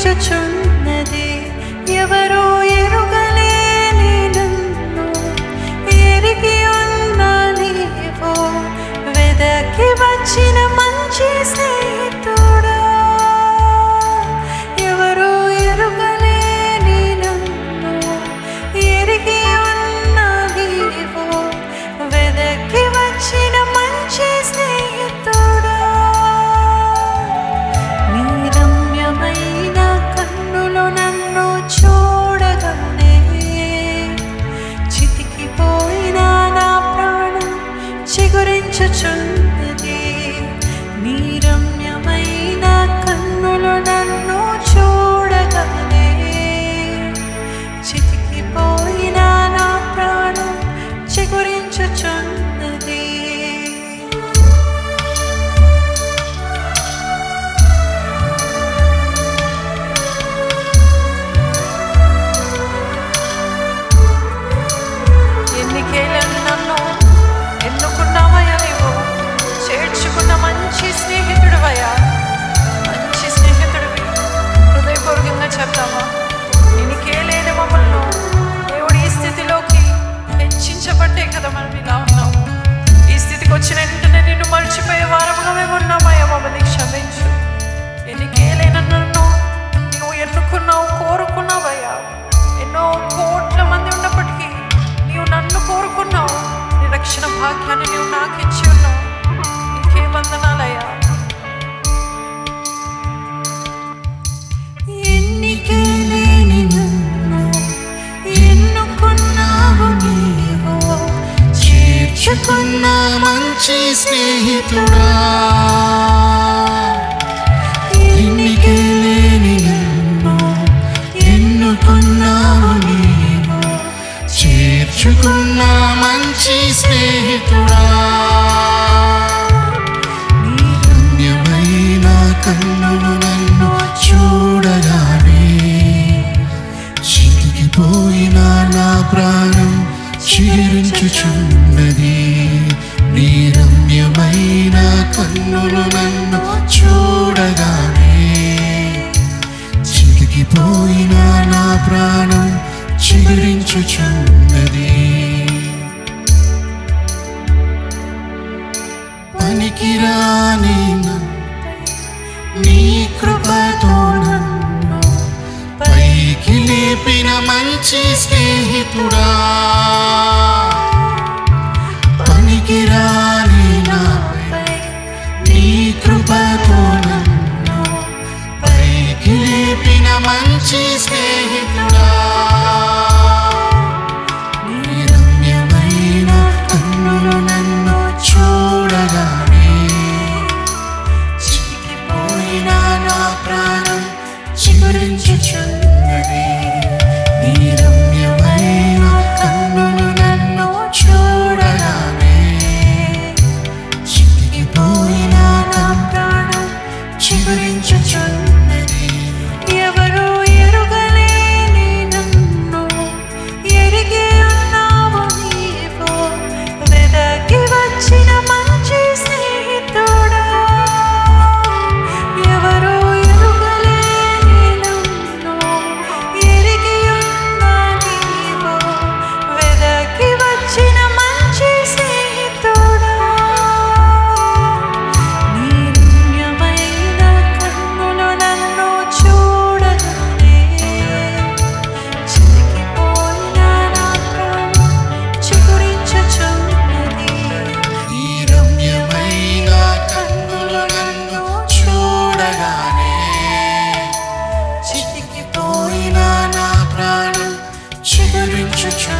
చిగురించుచున్నది. ఎవరో ఎరుగలేని నన్ను ఎరిగి ఉన్న నీవో, వెదకి వచ్చిన మంచి స్నేహితుడా. ఎవరో ఎరుగలేని నన్ను ఎరిగి ఉన్న నీవో, వెదకి వచ్చిన మంచి స్నేహితుడా. నీ రమ్యమైన కన్నులు నన్ను చూడగానే చితికిపోయిన నా ప్రాణం చిగురించుచున్నది. నీ రమ్యమైన కన్నులు నన్ను చూడగానే చితికిపోయిన నా ప్రాణం చిగురించుచున్నది. ఎన్నికేళ్ళను నన్ను ఎన్నుకున్నావయ్యా, నీవు చేర్చుకున్న మంచి స్నేహితుడివయ్యా. మంచి స్నేహితుడివి. హృదయపూర్వకంగా చెప్తామా, ఎన్నికేలేని మమ్మల్ని దేవుడు ఈ స్థితిలోకి హెచ్చించబట్టే కదా మనం ఇలా ఉన్నాం. ఈ స్థితికి వచ్చిన వెంటనే నిన్ను మర్చిపోయే వారముగా మేము ఉన్నామయ్యా, మమ్మల్ని క్షమించు. ఎన్నికేలైన నన్ను నువ్వు ఎన్నుకున్నావు, కోరుకున్నావయ్యా. ఎన్నో కోట్ల మంది ఉన్నప్పటికీ నీవు నన్ను కోరుకున్నావు. నీ రక్షణ భాగ్యాన్ని నీవు నాకు ఇచ్చి ఉన్నావు. నీకే వందనాలయ్యా. ఎన్నికేలేని నన్ను ఎన్నుకున్నావు నీవు, చేర్చుకున్న మంచి స్నేహితుడా. ఎన్నికేలేని నన్ను ఎన్నుకున్నావు నీవు, చేర్చుకున్న మంచి స్నేహితుడా. నీ రమ్యమైన కన్నులు నన్ను చూడగానే చితికిపోయిన నా ప్రాణం చిగురించుచున్నది. నీ రమ్యమైన కన్నులు నన్ను చూడగానే చితికిపోయిన నా ప్రాణం చిగురించుచున్నది. పనికిరాని నీ కృపతో నన్ను పైకి లేపిన మంచి స్నేహితుడా. పనికిరాని నాపై నీ కృపతో నన్ను పైకి లేపిన మంచి స్నేహితుడా. నీ రమ్యమైన కన్నులు నన్ను చూడగానే చితికిపోయిన నా ప్రాణం చిగురించుచున్నది. నీ రమ్యమైన కన్నులు నన్ను చూడగానే చితికిపోయిన నా ప్రాణం చిగురించుచున్నది. ఎవరో ఎరుగలేని నన్ను ఎరిగి ఉన్నావు నీవు, వెదకి వచ్చిన మంచి స్నేహితుడా. ఎవరో ఎరుగలేని నన్ను ఎరిగి ఉన్న నీవు, వెదకి వచ్చిన మంచి స్నేహితుడా. నీ రమ్యమైన కన్నులు నన్ను చూడగానే చితికిపోయిన నా ప్రాణం చిగురించుచున్నది. నీ రమ్యమైన కన్నులు నన్ను చూడగానే చితికిపోయిన నా ప్రాణం చిగురించుచున్నది.